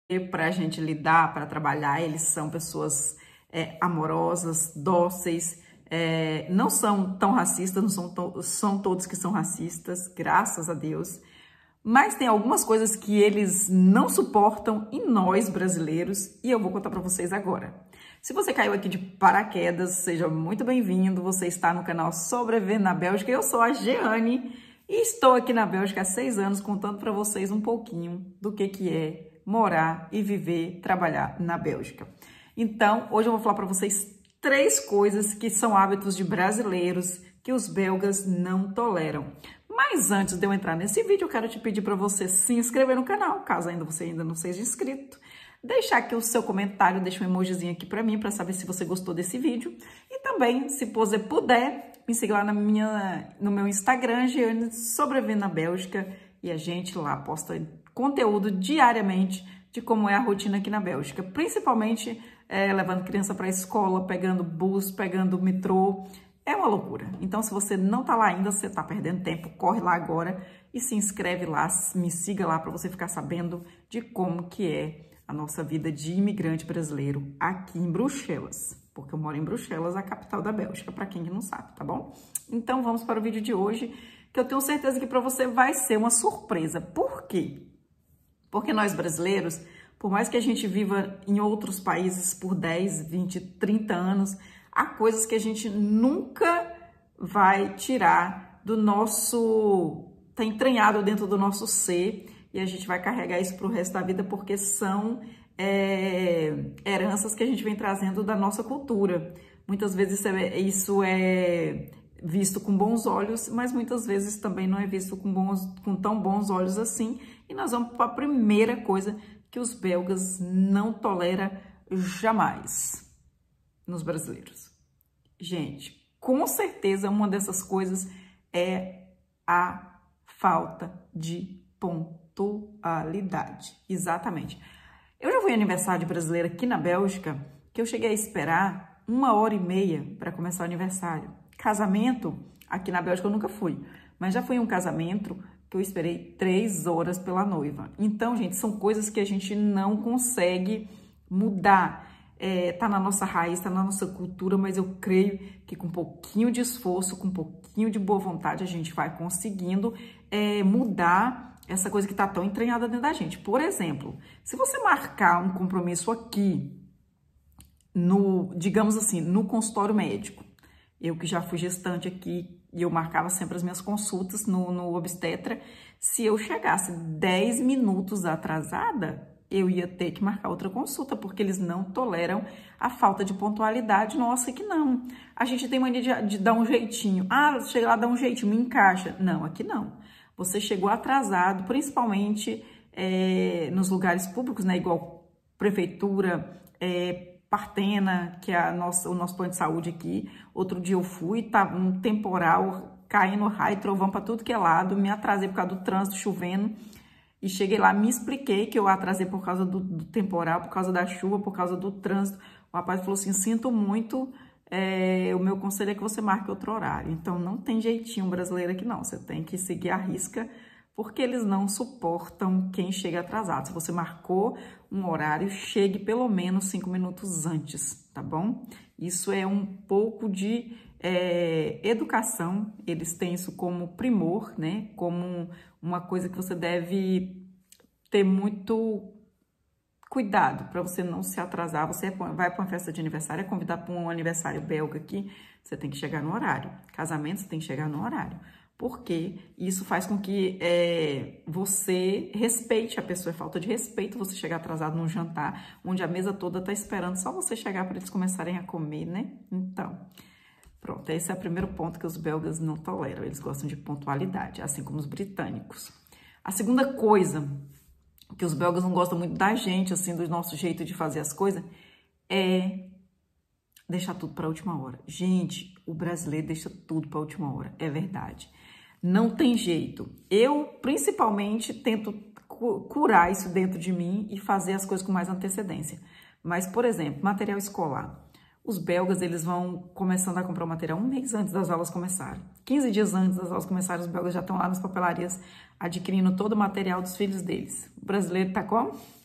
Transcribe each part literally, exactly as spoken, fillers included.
para a gente lidar, para trabalhar. Eles são pessoas é, amorosas, dóceis, é, não são tão racistas, não são, to são todos que são racistas, graças a Deus. Mas tem algumas coisas que eles não suportam em nós brasileiros e eu vou contar para vocês agora. Se você caiu aqui de paraquedas, seja muito bem-vindo. Você está no canal Sobrevivendo na Bélgica. Eu sou a Jeane e estou aqui na Bélgica há seis anos contando para vocês um pouquinho do que, que é morar e viver, trabalhar na Bélgica. Então, hoje eu vou falar para vocês três coisas que são hábitos de brasileiros que os belgas não toleram. Mas antes de eu entrar nesse vídeo, eu quero te pedir para você se inscrever no canal, caso ainda você ainda não seja inscrito. Deixar aqui o seu comentário, deixa um emojizinho aqui para mim, para saber se você gostou desse vídeo. E também, se você puder, me siga lá na minha, no meu Instagram, Jeane Sobrevivendo na Bélgica. E a gente lá posta conteúdo diariamente de como é a rotina aqui na Bélgica. Principalmente é, levando criança para a escola, pegando bus, pegando metrô. É uma loucura. Então, se você não tá lá ainda, você tá perdendo tempo, corre lá agora e se inscreve lá, me siga lá para você ficar sabendo de como que é a nossa vida de imigrante brasileiro aqui em Bruxelas. Porque eu moro em Bruxelas, a capital da Bélgica, para quem não sabe, tá bom? Então, vamos para o vídeo de hoje, que eu tenho certeza que para você vai ser uma surpresa. Por quê? Porque nós brasileiros, por mais que a gente viva em outros países por dez, vinte, trinta anos, há coisas que a gente nunca vai tirar do nosso... tá entranhado dentro do nosso ser e a gente vai carregar isso para o resto da vida porque são é, heranças que a gente vem trazendo da nossa cultura. Muitas vezes isso é, isso é visto com bons olhos, mas muitas vezes também não é visto com, bons, com tão bons olhos assim. E nós vamos para a primeira coisa que os belgas não toleram jamais nos brasileiros. Gente, com certeza uma dessas coisas é a falta de pontualidade. Exatamente. Eu já fui em aniversário de brasileira aqui na Bélgica, que eu cheguei a esperar uma hora e meia para começar o aniversário. Casamento, aqui na Bélgica eu nunca fui, mas já fui em um casamento que eu esperei três horas pela noiva. Então, gente, são coisas que a gente não consegue mudar. É, tá na nossa raiz, tá na nossa cultura, mas eu creio que com um pouquinho de esforço, com um pouquinho de boa vontade, a gente vai conseguindo é, mudar essa coisa que tá tão entranhada dentro da gente. Por exemplo, se você marcar um compromisso aqui, no, digamos assim, no consultório médico, eu que já fui gestante aqui e eu marcava sempre as minhas consultas no, no obstetra, se eu chegasse dez minutos atrasada, eu ia ter que marcar outra consulta, porque eles não toleram a falta de pontualidade. Nossa, que não. A gente tem mania de, de dar um jeitinho. Ah, chega lá, dá um jeitinho, me encaixa. Não, aqui não. Você chegou atrasado, principalmente é, nos lugares públicos, né? Igual prefeitura, é, Partena, que é a nossa, o nosso plano de saúde aqui. Outro dia eu fui, tava um temporal, caindo raio, trovão para tudo que é lado. Me atrasei por causa do trânsito, chovendo. E cheguei lá, me expliquei que eu atrasei por causa do, do temporal, por causa da chuva, por causa do trânsito. O rapaz falou assim, sinto muito, é, o meu conselho é que você marque outro horário. Então, não tem jeitinho brasileiro aqui não, você tem que seguir a risca, porque eles não suportam quem chega atrasado. Se você marcou um horário, chegue pelo menos cinco minutos antes, tá bom? Isso é um pouco de é, educação, eles têm isso como primor, né? Como uma coisa que você deve ter muito cuidado para você não se atrasar. Você vai para uma festa de aniversário, é convidar para um aniversário belga aqui, você tem que chegar no horário. Casamento, você tem que chegar no horário. Porque isso faz com que é, você respeite a pessoa. É falta de respeito você chegar atrasado num jantar, onde a mesa toda está esperando só você chegar para eles começarem a comer, né? Então, pronto, esse é o primeiro ponto que os belgas não toleram. Eles gostam de pontualidade, assim como os britânicos. A segunda coisa que os belgas não gostam muito da gente, assim, do nosso jeito de fazer as coisas, é deixar tudo para a última hora. Gente, o brasileiro deixa tudo para a última hora, é verdade. Não tem jeito. Eu, principalmente, tento curar isso dentro de mim e fazer as coisas com mais antecedência. Mas, por exemplo, material escolar. Os belgas, eles vão começando a comprar o material um mês antes das aulas começarem. quinze dias antes das aulas começarem, os belgas já estão lá nas papelarias adquirindo todo o material dos filhos deles. O brasileiro tá como?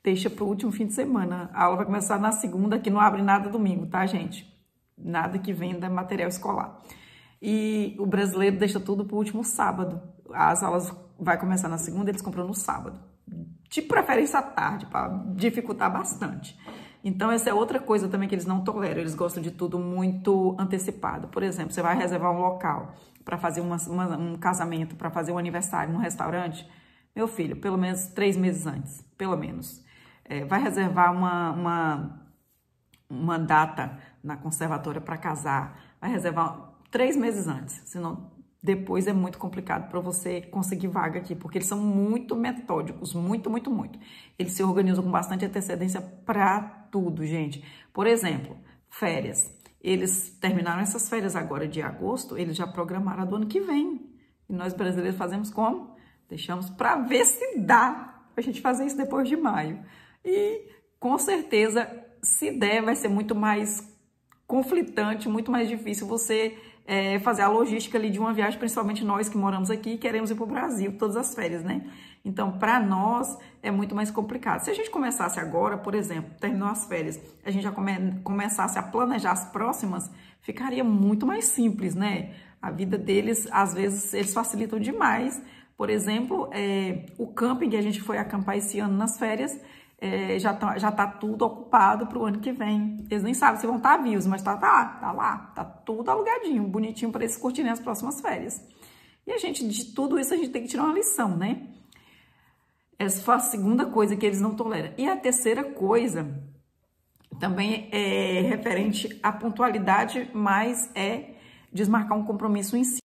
deixa para o último fim de semana. A aula vai começar na segunda, que não abre nada domingo, tá, gente? Nada que venda material escolar. E o brasileiro deixa tudo para o último sábado. As aulas vai começar na segunda, eles compram no sábado. De preferência à tarde, para dificultar bastante. Então, essa é outra coisa também que eles não toleram. Eles gostam de tudo muito antecipado. Por exemplo, você vai reservar um local para fazer uma, uma, um casamento, para fazer um aniversário num restaurante. Meu filho, pelo menos três meses antes, pelo menos. É, vai reservar uma, uma, uma data na conservatória para casar. Vai reservar três meses antes, senão depois é muito complicado para você conseguir vaga aqui, porque eles são muito metódicos, muito, muito, muito. Eles se organizam com bastante antecedência para tudo, gente. Por exemplo, férias. Eles terminaram essas férias agora de agosto, eles já programaram a do ano que vem. E nós brasileiros fazemos como? Deixamos para ver se dá a gente fazer isso depois de maio. E com certeza, se der, vai ser muito mais conflitante, muito mais difícil você é, fazer a logística ali de uma viagem, principalmente nós que moramos aqui e queremos ir para o Brasil todas as férias, né? Então, para nós, é muito mais complicado. Se a gente começasse agora, por exemplo, terminou as férias, a gente já come, começasse a planejar as próximas, ficaria muito mais simples, né? A vida deles, às vezes, eles facilitam demais. Por exemplo, é, o camping que a gente foi acampar esse ano nas férias, É, já, tá, já tá tudo ocupado para o ano que vem. Eles nem sabem se vão estar vivos, mas tá, tá, tá lá, tá tudo alugadinho, bonitinho para eles curtirem as próximas férias. E a gente, de tudo isso, a gente tem que tirar uma lição, né? Essa foi a segunda coisa que eles não toleram. E a terceira coisa também é referente à pontualidade, mas é desmarcar um compromisso em si.